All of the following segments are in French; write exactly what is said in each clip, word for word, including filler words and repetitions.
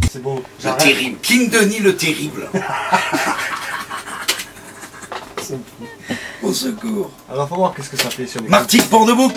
C'est beau. Le terrible. King Denis le terrible. Au secours. Alors faut voir qu'est-ce que ça fait sur les... Martine Port-de-Bouc.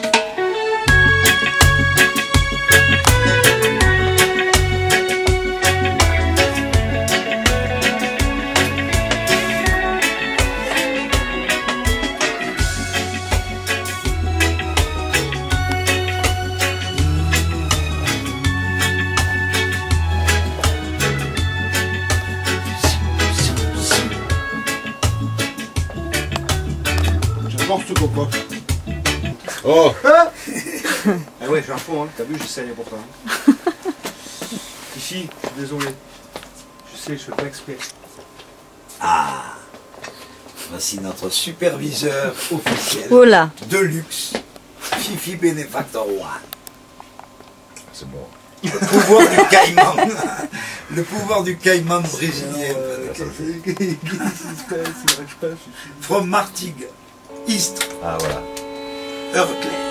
J'adore ce coco. Oh. Ah, ah ouais, j'ai un fond, hein. T'as vu, j'essaye pour toi. Hein. Ici, je suis désolé. Je sais, je fais pas exprès. Ah. Voici notre superviseur officiel. Oh là. De luxe. Fifi Benefactor One. C'est bon. Le pouvoir du caïman. Le pouvoir du caïman brésilien. Qu'est-ce qui se passe? Il n'arrive pas. From Martigues. Istres. Ah voilà. Heure claire.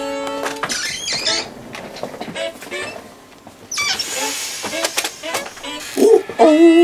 Oh, oh.